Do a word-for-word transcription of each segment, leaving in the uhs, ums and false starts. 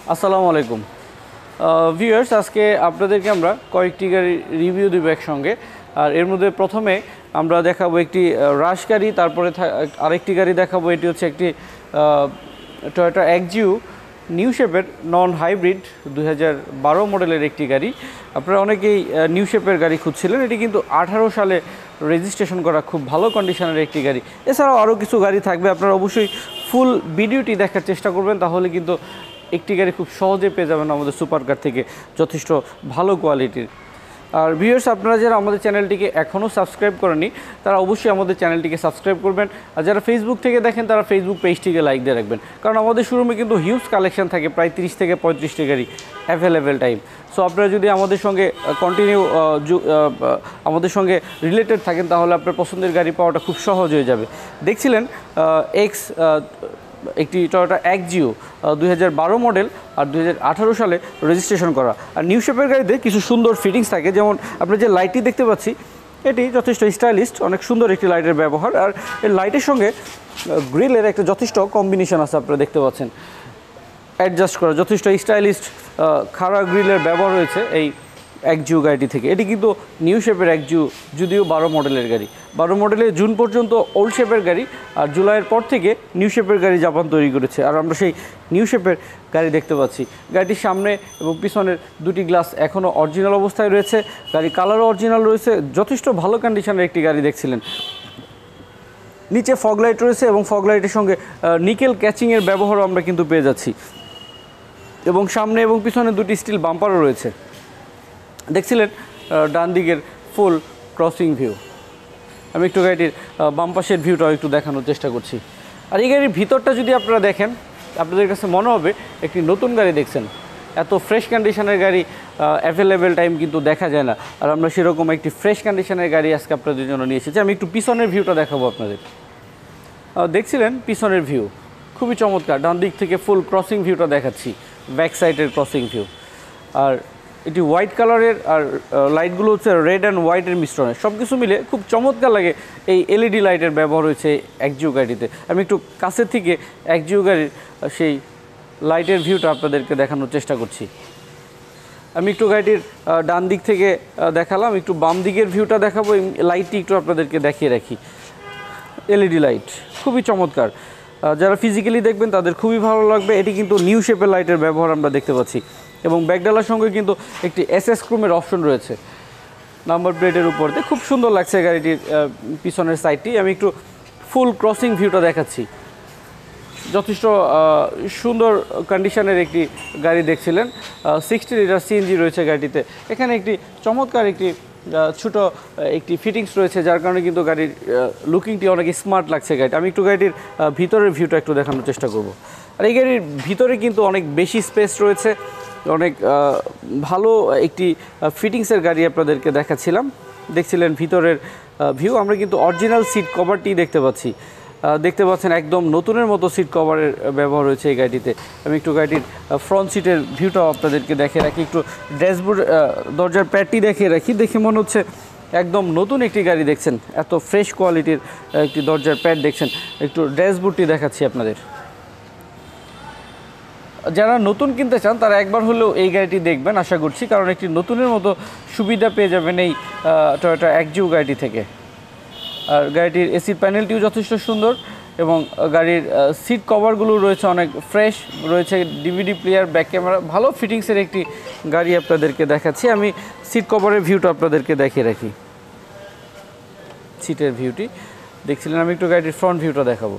আসসালামু আলাইকুম ভিউয়ার্স, আজকে আপনাদেরকে আমরা কয়েকটি গাড়ি রিভিউ দেব একসঙ্গে। আর এর মধ্যে প্রথমে আমরা দেখাবো একটি রাশ গাড়ি, তারপরে আরেকটি গাড়ি দেখাবো। এটি হচ্ছে একটি টয়োটা অ্যাক্সিও নিউ শেপের নন হাইব্রিড দুই হাজার বারো মডেলের একটি গাড়ি। আপনারা অনেকেই নিউ শেপের গাড়ি খুঁজছিলেন। এটি কিন্তু আঠারো সালে রেজিস্ট্রেশন করা খুব ভালো কন্ডিশনের একটি গাড়ি। এছাড়াও আরও কিছু গাড়ি থাকবে, আপনারা অবশ্যই ফুল ভিডিওটি দেখার চেষ্টা করবেন, তাহলে কিন্তু একটি গাড়ি খুব সহজে পেয়ে যাবেন আমাদের সুপার কার থেকে, যথেষ্ট ভালো কোয়ালিটির। আর ভিউয়ার্স, আপনারা যারা আমাদের চ্যানেলটিকে এখনও সাবস্ক্রাইব করেনি তারা অবশ্যই আমাদের চ্যানেলটিকে সাবস্ক্রাইব করবেন। আর যারা ফেসবুক থেকে দেখেন তারা ফেসবুক পেজটিকে লাইক দিয়ে রাখবেন, কারণ আমাদের শোরুমে কিন্তু হিউজ কালেকশন থাকে, প্রায় তিরিশ থেকে পঁয়ত্রিশটি গাড়ি অ্যাভেলেবেল টাইম। সো আপনারা যদি আমাদের সঙ্গে কন্টিনিউ আমাদের সঙ্গে রিলেটেড থাকেন তাহলে আপনার পছন্দের গাড়ি পাওয়াটা খুব সহজ হয়ে যাবে। দেখছিলেন এক্স একটি টয়োটা অ্যাক্সিও দুই হাজার বারো মডেল আর দুই হাজার আঠারো সালে রেজিস্ট্রেশন করা। আর নিউ শেপের গাড়িতে কিছু সুন্দর ফিটিংস থাকে, যেমন আমরা যে লাইটটি দেখতে পাচ্ছি এটি যথেষ্ট স্টাইলিস্ট, অনেক সুন্দর একটি লাইটের ব্যবহার। আর এই লাইটের সঙ্গে গ্রিলের একটা যথেষ্ট কম্বিনেশন আছে, আপনারা দেখতে পাচ্ছেন অ্যাডজাস্ট করা, যথেষ্ট স্টাইলিস্ট খাড়া গ্রিলের ব্যবহার রয়েছে এই অ্যাক্সিও গাড়িটি থেকে। এটি কিন্তু নিউ শেপের অ্যাক্সিও, যদিও বারো মডেলের গাড়ি। বারো মডেলে জুন পর্যন্ত ওল্ড শেপের গাড়ি, আর জুলাইয়ের পর থেকে নিউ শেপের গাড়ি জাপান তৈরি করেছে। আর আমরা সেই নিউ শেপের গাড়ি দেখতে পাচ্ছি। গাড়িটির সামনে এবং পিছনের দুটি গ্লাস এখনও অরিজিনাল অবস্থায় রয়েছে, গাড়ি কালারও অরিজিনাল রয়েছে, যথেষ্ট ভালো কন্ডিশনের একটি গাড়ি দেখছিলেন। নিচে ফগ লাইট রয়েছে এবং ফগ লাইটের সঙ্গে নিকেল ক্যাচিংয়ের ব্যবহারও আমরা কিন্তু পেয়ে যাচ্ছি, এবং সামনে এবং পিছনে দুটি স্টিল বাম্পারও রয়েছে। দেখছিলেন ডান দিকের ফুল ক্রসিং ভিউ। আমি একটু গাড়িটির বাম পাশের ভিউটাও একটু দেখানোর চেষ্টা করছি। আর এই গাড়ির ভিতরটা যদি আপনারা দেখেন, আপনাদের কাছে মনে হবে একটি নতুন গাড়ি দেখছেন। এত ফ্রেশ কন্ডিশনের গাড়ি অ্যাভেলেবেল টাইম কিন্তু দেখা যায় না, আর আমরা সেরকম একটি ফ্রেশ কন্ডিশনের গাড়ি আজকে আপনাদের জন্য নিয়ে এসেছি। আমি একটু পিছনের ভিউটা দেখাবো আপনাদের। দেখছিলেন পিছনের ভিউ খুবই চমৎকার, ডান দিক থেকে ফুল ক্রসিং ভিউটা দেখাচ্ছি, ব্যাক সাইডের ক্রসিং ভিউ। আর এটি হোয়াইট কালারের, আর লাইটগুলো হচ্ছে রেড অ্যান্ড হোয়াইটের মিশ্রণে, সব কিছু মিলে খুব চমৎকার লাগে। এই এলইডি লাইটের ব্যবহার হয়েছে অ্যাক্সিও গাড়িতে। আমি একটু কাছের থেকে অ্যাক্সিও গাড়ির সেই লাইটের ভিউটা আপনাদেরকে দেখানোর চেষ্টা করছি। আমি একটু গাড়িটির ডান দিক থেকে দেখালাম, একটু বাম দিকের ভিউটা দেখাবো। এই লাইটটি একটু আপনাদেরকে দেখিয়ে রাখি, এলইডি লাইট খুবই চমৎকার। যারা ফিজিক্যালি দেখবেন তাদের খুবই ভালো লাগবে। এটি কিন্তু নিউ শেপের লাইটের ব্যবহার আমরা দেখতে পাচ্ছি, এবং ব্যাকডালার সঙ্গে কিন্তু একটি এসএস ক্রোমের অপশন রয়েছে নাম্বার প্লেটের উপর দিয়ে। খুব সুন্দর লাগছে গাড়িটির পিছনের সাইডটি। আমি একটু ফুল ক্রসিং ভিউটা দেখাচ্ছি, যথেষ্ট সুন্দর কন্ডিশনের একটি গাড়ি দেখছিলেন। সিক্সটি লিটার সিএনজি রয়েছে গাড়িটিতে। এখানে একটি চমৎকার একটি ছোট একটি ফিটিংস রয়েছে, যার কারণে কিন্তু গাড়ির লুকিংটি অনেক স্মার্ট লাগছে গাড়িটা। আমি একটু গাড়িটির ভিতরের ভিউটা একটু দেখানোর চেষ্টা করব। আর এই গাড়ির ভিতরে কিন্তু অনেক বেশি স্পেস রয়েছে, অনেক ভালো একটি ফিটিংসের গাড়ি আপনাদেরকে দেখাচ্ছিলাম। দেখছিলেন ভিতরের ভিউ। আমরা কিন্তু অরিজিনাল সিট কভারটি দেখতে পাচ্ছি, দেখতে পাচ্ছেন একদম নতুনের মতো সিট কভারের ব্যবহার রয়েছে এই গাড়িটিতে। আমি একটু গাড়িটির ফ্রন্ট সিটের ভিউটাও আপনাদেরকে দেখিয়ে রাখি, একটু ড্যাশবোর্ড দরজার প্যাডটি দেখিয়ে রাখি। দেখে মনে হচ্ছে একদম নতুন একটি গাড়ি দেখছেন, এত ফ্রেশ কোয়ালিটির একটি দরজার প্যাড দেখছেন। একটু ড্যাশবোর্ডটি দেখাচ্ছি আপনাদের। যারা নতুন কিনতে চান তারা একবার হলেও এই গাড়িটি দেখবেন আশা করছি, কারণ একটি নতুনের মতো সুবিধা পেয়ে যাবেন এই টয়োটা অ্যাক্সিও গাড়িটি থেকে। আর গাড়িটির এসি প্যানেলটিও যথেষ্ট সুন্দর, এবং গাড়ির সিট কভারগুলো রয়েছে অনেক ফ্রেশ, রয়েছে ডিভিডি প্লেয়ার, ব্যাক ক্যামেরা, ভালো ফিটিংসের একটি গাড়ি আপনাদেরকে দেখাচ্ছি। আমি সিট কভারের ভিউটা আপনাদেরকে দেখিয়ে রাখি, সিটের ভিউটি দেখছিলেন। আমি একটু গাড়িটির ফ্রন্ট ভিউটা দেখাবো।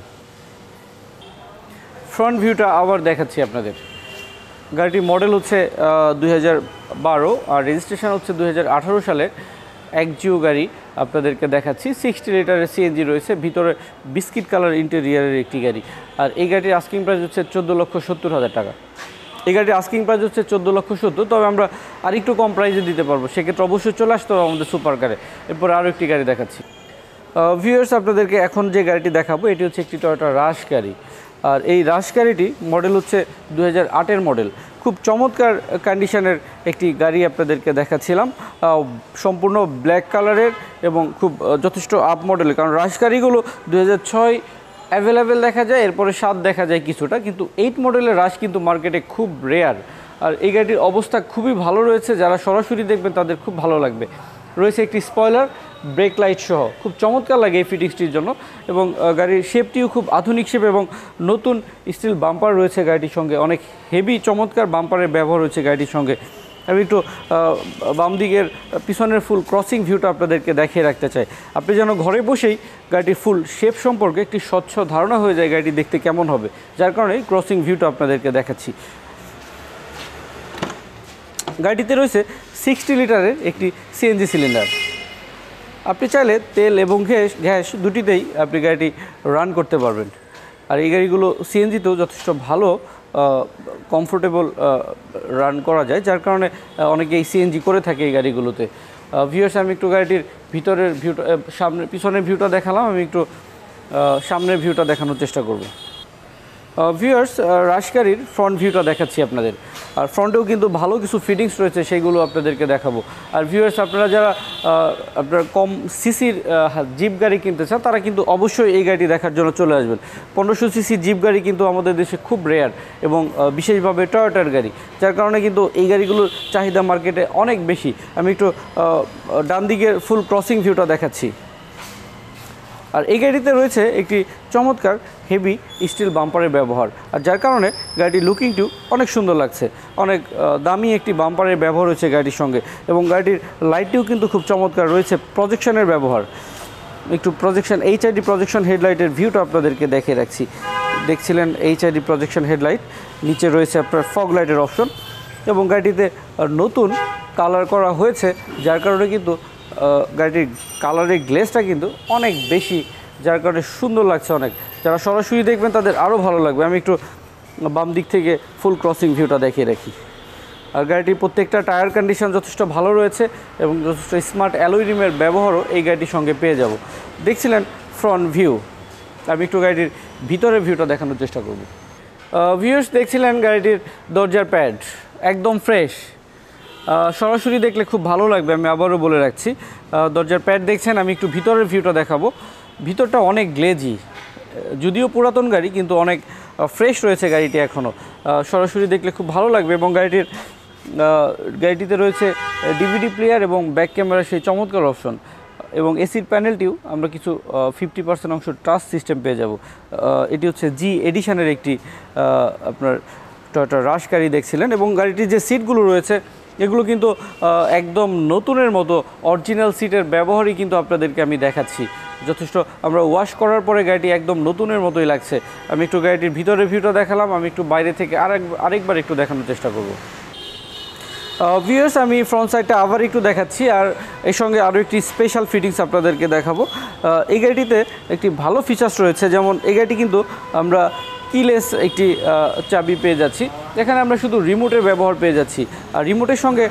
ফ্রন্ট ভিউটা আবার দেখাচ্ছি আপনাদের। গাড়িটির মডেল হচ্ছে দুই হাজার বারো আর রেজিস্ট্রেশন হচ্ছে দুই হাজার আঠারো সালের অ্যাক্সিও গাড়ি আপনাদেরকে দেখাচ্ছি। সিক্সটি লিটারের সিএনজি রয়েছে, ভিতরে বিস্কিট কালার ইন্টেরিয়ারের একটি গাড়ি। আর এই গাড়ির আস্কিং প্রাইস হচ্ছে চোদ্দো লক্ষ সত্তর হাজার টাকা। এই গাড়ির আস্কিং প্রাইস হচ্ছে চোদ্দো লক্ষ সত্তর, তবে আমরা আরেকটু কম প্রাইসে দিতে পারবো, সেক্ষেত্রে অবশ্যই চলে আসতে হবে আমাদের সুপার কারে। এরপরে আরও একটি গাড়ি দেখাচ্ছি। ভিউয়ার্স, আপনাদেরকে এখন যে গাড়িটি দেখাবো এটি হচ্ছে একটি টয়োটা রাশ গাড়ি। আর এই রাশ গাড়িটি মডেল হচ্ছে দু হাজার আটের মডেল। খুব চমৎকার কন্ডিশনের একটি গাড়ি আপনাদেরকে দেখাচ্ছিলাম, সম্পূর্ণ ব্ল্যাক কালারের এবং খুব যথেষ্ট আপ মডেলের, কারণ রাশ গাড়িগুলো দু হাজার ছয় অ্যাভেলেবেল দেখা যায়, এরপরে সাত দেখা যায় কিছুটা, কিন্তু এইট মডেলের রাশ কিন্তু মার্কেটে খুব রেয়ার। আর এই গাড়িটির অবস্থা খুবই ভালো রয়েছে, যারা সরাসরি দেখবেন তাদের খুব ভালো লাগবে। রয়েছে একটি স্পয়লার, ব্রেক লাইট সহ, খুব চমৎকার লাগে এই ফিটিংসটির জন্য। এবং গাড়ির শেপটিও খুব আধুনিক শেপ এবং নতুন স্টিল বাম্পার রয়েছে গাড়িটির সঙ্গে, অনেক হেভি চমৎকার বাম্পারের ব্যবহার রয়েছে গাড়িটির সঙ্গে। আমি একটু বাম দিকের পিছনের ফুল ক্রসিং ভিউটা আপনাদেরকে দেখিয়ে রাখতে চাই, আপনি যেন ঘরে বসেই গাড়িটির ফুল শেপ সম্পর্কে একটি স্বচ্ছ ধারণা হয়ে যায় গাড়িটি দেখতে কেমন হবে, যার কারণে ক্রসিং ভিউটা আপনাদেরকে দেখাচ্ছি। গাড়িতে রয়েছে সিক্সটি লিটারের একটি সিএনজি সিলিন্ডার। আপনি চাইলে তেল এবং গ্যাস গ্যাস দুটিতেই আপনি গাড়িটি রান করতে পারবেন। আর এই গাড়িগুলো সিএনজিতেও যথেষ্ট ভালো কমফোর্টেবল রান করা যায়, যার কারণে অনেকেই সিএনজি করে থাকে এই গাড়িগুলোতে। ভিউয়ার্স, আমি একটু গাড়িটির ভিতরের ভিউটা, সামনে পিছনের ভিউটা দেখালাম, আমি একটু সামনের ভিউটা দেখানোর চেষ্টা করব। ভিউয়ার্স, রাশ গাড়ির ফ্রন্ট ভিউটা দেখাচ্ছি আপনাদের। আর ফ্রন্টেও কিন্তু ভালো কিছু ফিটিংস রয়েছে, সেইগুলো আপনাদেরকে দেখাবো। আর ভিউয়ার্স, আপনারা যারা আপনার কম সিসির জিপ গাড়ি কিনতে চান, তারা কিন্তু অবশ্যই এই গাড়িটি দেখার জন্য চলে আসবেন। পনেরোশো সিসি জিপ গাড়ি কিন্তু আমাদের দেশে খুব রেয়ার, এবং বিশেষভাবে টয়োটার গাড়ি, যার কারণে কিন্তু এই গাড়িগুলোর চাহিদা মার্কেটে অনেক বেশি। আমি একটু ডান দিকের ফুল ক্রসিং ভিউটা দেখাচ্ছি। আর এই গাড়িতে রয়েছে একটি চমৎকার হেভি স্টিল বাম্পারের ব্যবহার, আর যার কারণে গাড়িটির লুকিংটিও অনেক সুন্দর লাগছে। অনেক দামি একটি বাম্পারের ব্যবহার রয়েছে গাড়িটির সঙ্গে, এবং গাড়িটির লাইটটিও কিন্তু খুব চমৎকার রয়েছে, প্রজেকশনের ব্যবহার। একটু প্রজেকশন, এইচআইডি প্রজেকশন হেডলাইটের ভিউটা আপনাদেরকে দেখে রাখছি। দেখছিলেন এইচআইডি প্রজেকশন হেডলাইট, নিচে রয়েছে আপনার ফগ লাইটের অপশন, এবং গাড়িটিতে নতুন কালার করা হয়েছে, যার কারণে কিন্তু গাড়িটির কালারের গ্লেজটা কিন্তু অনেক বেশি, যার কারণে সুন্দর লাগছে অনেক। যারা সরাসরি দেখবেন তাদের আরও ভালো লাগবে। আমি একটু বাম দিক থেকে ফুল ক্রসিং ভিউটা দেখিয়ে রাখি। আর গাড়িটির প্রত্যেকটা টায়ার কন্ডিশন যথেষ্ট ভালো রয়েছে, এবং যথেষ্ট স্মার্ট অ্যালয় রিমের ব্যবহারও এই গাড়িটির সঙ্গে পেয়ে যাব। দেখছিলেন ফ্রন্ট ভিউ, আমি একটু গাড়িটির ভিতরের ভিউটা দেখানোর চেষ্টা করব। ভিউয়ার্স, দেখছিলেন গাড়িটির দরজার প্যাড একদম ফ্রেশ, সরাসরি দেখলে খুব ভালো লাগবে। আমি আবারও বলে রাখছি, দরজার প্যাড দেখছেন। আমি একটু ভিতরের ভিউটা দেখাবো। ভিতরটা অনেক গ্লেজি, যদিও পুরাতন গাড়ি কিন্তু অনেক ফ্রেশ রয়েছে গাড়িটি এখনও, সরাসরি দেখলে খুব ভালো লাগবে। এবং গাড়িটির গাড়িটিতে রয়েছে ডিভিডি প্লেয়ার এবং ব্যাক ক্যামেরা সেই চমৎকার অপশন, এবং এসির প্যানেলটিও আমরা কিছু ফিফটি পার্সেন্ট অংশ টাচ সিস্টেম পেয়ে যাব। এটি হচ্ছে জি এডিশনের একটি আপনার টয়োটা রাশ গাড়ি দেখছিলেন, এবং গাড়িটির যে সিটগুলো রয়েছে এগুলো কিন্তু একদম নতুনের মতো, অরিজিনাল সিটের ব্যবহারই কিন্তু আপনাদেরকে আমি দেখাচ্ছি। যথেষ্ট আমরা ওয়াশ করার পরে গাড়িটি একদম নতুনের মতোই লাগছে। আমি একটু গাড়িটির ভিতরের ভিউটা দেখালাম, আমি একটু বাইরে থেকে আরেক আরেকবার একটু দেখানোর চেষ্টা করব। ভিউয়ার্স, আমি ফ্রন্ট সাইডটা আবার একটু দেখাচ্ছি, আর এর সঙ্গে আরও একটি স্পেশাল ফিটিংস আপনাদেরকে দেখাবো। এই গাড়িটিতে একটি ভালো ফিচার্স রয়েছে, যেমন এই গাড়িটি কিন্তু আমরা কিলেস একটি চাবি পেয়ে যাচ্ছি, এখানে আমরা শুধু রিমোটের ব্যবহার পেয়ে যাচ্ছি। আর রিমোটের সঙ্গে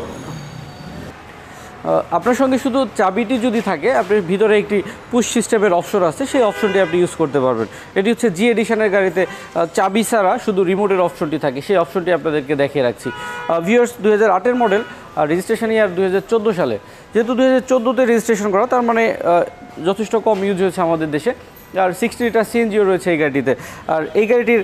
আপনার সঙ্গে শুধু চাবিটি যদি থাকে, আপনার ভিতরে একটি পুশ সিস্টেমের অপশন আছে, সেই অপশনটি আপনি ইউজ করতে পারবেন। এটি হচ্ছে জি এডিশনের গাড়িতে চাবি ছাড়া শুধু রিমোটের অপশনটি থাকে, সেই অপশনটি আপনাদেরকে দেখিয়ে রাখছি। ভিউয়ার্স, দুই হাজার আটের মডেল, আর রেজিস্ট্রেশন ইয়ার দুই হাজার চোদ্দো সালে। যেহেতু দুই হাজার চোদ্দোতে রেজিস্ট্রেশন করা, তার মানে যথেষ্ট কম ইউজ হয়েছে আমাদের দেশে। আর সিক্সটি লিটার সিএনজিও রয়েছে এই গাড়িটিতে। আর এই গাড়িটির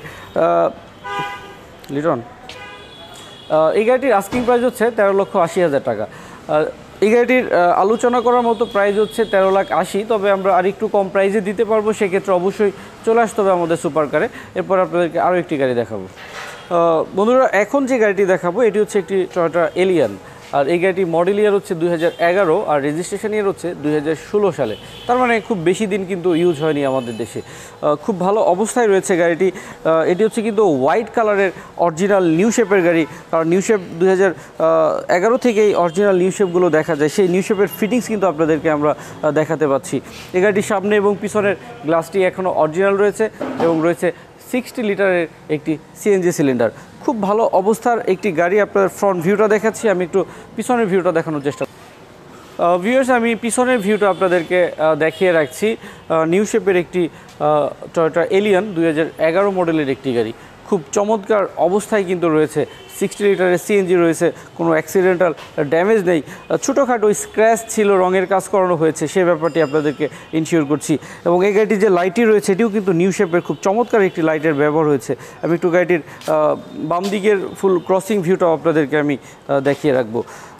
লিটন এই গাড়িটির আস্কিং প্রাইস হচ্ছে তেরো লক্ষ আশি হাজার টাকা। এই গাড়িটির আলোচনা করার মতো প্রাইস হচ্ছে তেরো লাখ আশি, তবে আমরা আর একটু কম প্রাইসে দিতে পারবো, সেক্ষেত্রে অবশ্যই চলে আসতে হবে আমাদের সুপার কারে। এরপর আপনাদেরকে আরও একটি গাড়ি দেখাবো। বন্ধুরা, এখন যে গাড়িটি দেখাবো এটি হচ্ছে একটি টয়োটা এলিয়ন। আর এই গাড়িটি মডেল ইয়ার হচ্ছে দুই হাজার এগারো, আর রেজিস্ট্রেশন ইয়ার হচ্ছে দুই হাজার ষোলো সালে। তার মানে খুব বেশি দিন কিন্তু ইউজ হয়নি আমাদের দেশে, খুব ভালো অবস্থায় রয়েছে গাড়িটি। এটি হচ্ছে কিন্তু হোয়াইট কালারের অরিজিনাল নিউ শেপের গাড়ি, কারণ নিউ শেপ দুই হাজার এগারো থেকেই অরিজিনাল নিউ শেপগুলো দেখা যায়, সেই নিউ শেপের ফিটিংস কিন্তু আপনাদেরকে আমরা দেখাতে পাচ্ছি। এই গাড়িটির সামনে এবং পিছনের গ্লাসটি এখনও অরিজিনাল রয়েছে, এবং রয়েছে সিক্সটি লিটারের একটি সিএনজি সিলিন্ডার। খুব ভালো অবস্থার একটি গাড়ি। আপনার ফ্রন্ট ভিউটা দেখাচ্ছি, আমি একটু পিছনের ভিউটা দেখানোর চেষ্টা। ভিউয়ার্স, আমি পিছনের ভিউটা আপনাদেরকে দেখিয়ে রাখছি। নিউ শেপের একটি টয়োটা এলিয়ন দুই হাজার এগারো মডেলের একটি গাড়ি। খুব চমৎকার অবস্থায় কিন্তু রয়েছে। সিক্সটি লিটারের সিএনজি রয়েছে, কোনো অ্যাক্সিডেন্টাল ড্যামেজ নেই। ছোটোখাটো স্ক্র্যাচ ছিল, রঙের কাজ করানো হয়েছে, সেই ব্যাপারটি আপনাদেরকে ইনশিওর করছি। এবং এই গাড়িটির যে লাইটটি রয়েছে এটিও কিন্তু নিউ শেপের খুব চমৎকার একটি লাইটের ব্যবহার হয়েছে। আমি একটু গাড়িটির বাম দিকের ফুল ক্রসিং ভিউটাও আপনাদেরকে আমি দেখিয়ে রাখবো।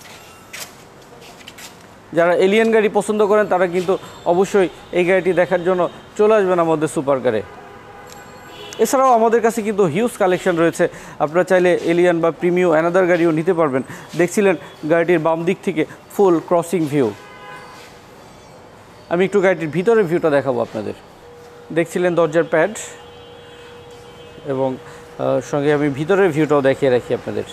যারা এলিয়ান গাড়ি পছন্দ করেন তারা কিন্তু অবশ্যই এই গাড়িটি দেখার জন্য চলে আসবেন আমাদের সুপার কারে। এছাড়াও আমাদের কাছে কিন্তু হিউজ কালেকশন রয়েছে, আপনারা চাইলে এলিয়ান বা প্রিমিও অ্যানাদার গাড়িও নিতে পারবেন। দেখছিলেন গাড়িটির বাম দিক থেকে ফুল ক্রসিং ভিউ। আমি একটু গাড়িটির ভিতরের ভিউটা দেখাবো আপনাদের। দেখছিলেন দরজার প্যাড, এবং সঙ্গে আমি ভিতরের ভিউটাও দেখিয়ে রাখি আপনাদের।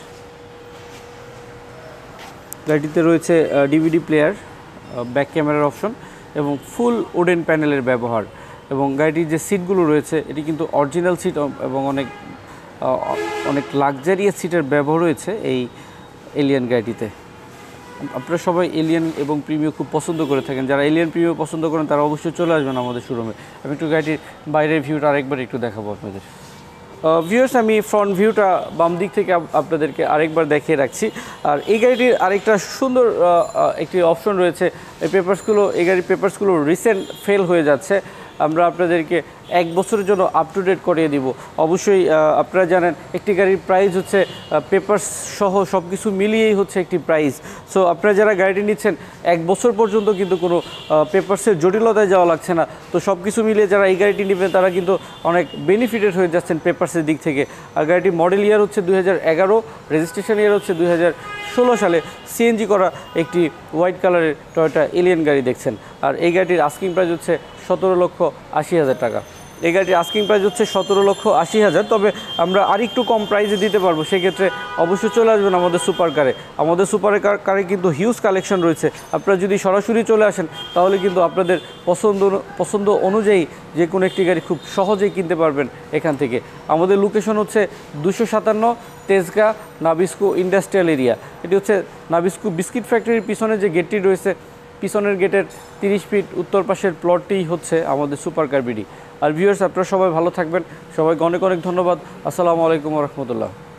গাড়িটিতে রয়েছে ডিভিডি প্লেয়ার, ব্যাক ক্যামেরার অপশন এবং ফুল উডেন প্যানেলের ব্যবহার। এবং গাড়িটির যে সিটগুলো রয়েছে এটি কিন্তু অরিজিনাল সিট এবং অনেক অনেক লাক্সারিয়াস সিটের ব্যবহার রয়েছে এই এলিয়ান গাড়িটিতে। আপনারা সবাই এলিয়ান এবং প্রিমিও খুব পছন্দ করে থাকেন। যারা এলিয়ান প্রিমিও পছন্দ করেন তারা অবশ্যই চলে আসবেন আমাদের শোরুমে। আমি একটু গাড়িটির বাইরের ভিউটা আরেকবার একটু দেখাবো আপনাদের। ভিউয়ার্স, আমি ফ্রন্ট ভিউটা বাম দিক থেকে আপনাদেরকে আরেকবার দেখিয়ে রাখছি। আর এই গাড়িটির আরেকটা সুন্দর একটি অপশন রয়েছে, এই পেপারসগুলো এই গাড়ির পেপারসগুলো রিসেন্ট ফেল হয়ে যাচ্ছে। আমরা আপনাদেরকে এক বছরের জন্য আপ টু ডেট করিয়ে দিব। অবশ্যই আপনারা জানেন একটি গাড়ির প্রাইস হচ্ছে পেপারস সহ সব কিছু মিলিয়েই হচ্ছে একটি প্রাইস। সো আপনারা যারা গাড়িটি নিচ্ছেন এক বছর পর্যন্ত কিন্তু কোনো পেপারসের জটিলতায় যাওয়া লাগছে না। তো সব কিছু মিলিয়ে যারা এই গাড়িটি নেবেন তারা কিন্তু অনেক বেনিফিটেড হয়ে যাচ্ছেন পেপারসের দিক থেকে। আর গাড়িটির মডেল ইয়ার হচ্ছে দুই হাজার এগারো, রেজিস্ট্রেশন ইয়ার হচ্ছে দুই হাজার ষোলো সালে সিএনজি করা একটি হোয়াইট কালারের টয়োটা এলিয়ান গাড়ি দেখছেন। আর এই গাড়িটির আস্কিং প্রাইস হচ্ছে সতেরো লক্ষ আশি হাজার টাকা। এই গাড়িটির আস্কিং প্রাইস হচ্ছে সতেরো লক্ষ আশি হাজার, তবে আমরা আরেকটু কম প্রাইসে দিতে পারবো। সেক্ষেত্রে অবশ্যই চলে আসবেন আমাদের সুপার কারে। আমাদের সুপার কারে কিন্তু হিউজ কালেকশন রয়েছে। আপনারা যদি সরাসরি চলে আসেন তাহলে কিন্তু আপনাদের পছন্দ পছন্দ অনুযায়ী যে কোনো একটি গাড়ি খুব সহজেই কিনতে পারবেন এখান থেকে। আমাদের লোকেশন হচ্ছে দুশো সাতান্ন তেজগাঁ নাবিস্কো ইন্ডাস্ট্রিয়াল এরিয়া। এটি হচ্ছে নাবিস্কো বিস্কিট ফ্যাক্টরির পিছনে যে গেটটি রয়েছে, পিছনের গেটের তিরিশ ফিট উত্তর পাশের প্লটটি হচ্ছে আমাদের সুপার কার বিডি। আর ভিউয়ার্স, আপনারা সবাই ভালো থাকবেন। সবাইকে অনেক অনেক ধন্যবাদ। আসসালামু আলাইকুম ওয়া রাহমাতুল্লাহ।